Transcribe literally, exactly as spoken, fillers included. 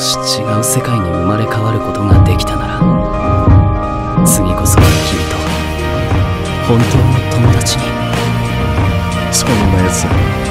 し違う世界に生まれ変わることができたなら、次こそは君と本当の友達に。 そんなやつ